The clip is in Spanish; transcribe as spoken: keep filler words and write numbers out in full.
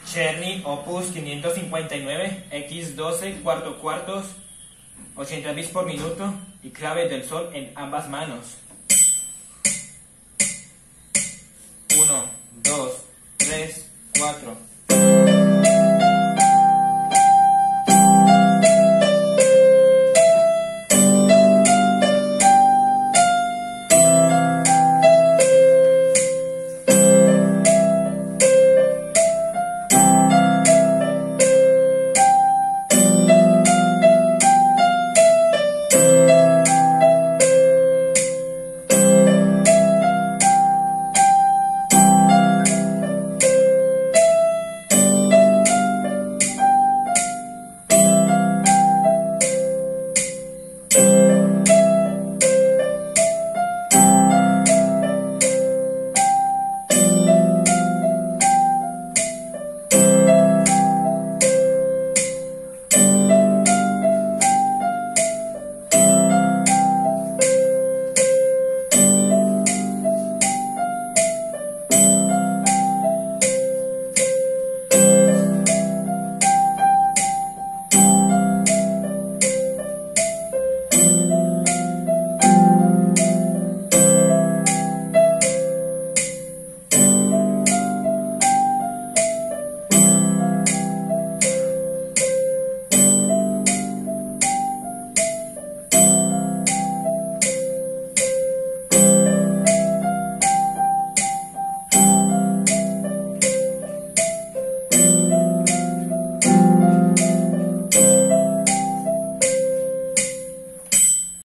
Cherny Opus quinientos cincuenta y nueve, equis doce, cuarto cuartos, ochenta bits por minuto y clave del sol en ambas manos. uno, dos, tres, cuatro.